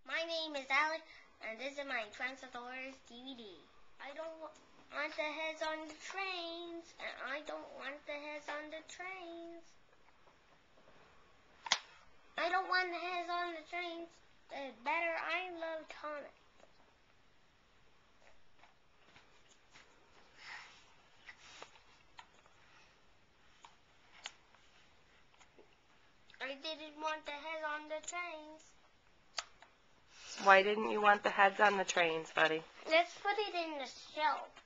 My name is Alex, and this is my Transformers DVD. I don't want the heads on the trains, and I don't want the heads on the trains. I don't want the heads on the trains. It's better I love Thomas. I didn't want the heads on the trains. Why didn't you want the heads on the trains, buddy? Let's put it in the shelf.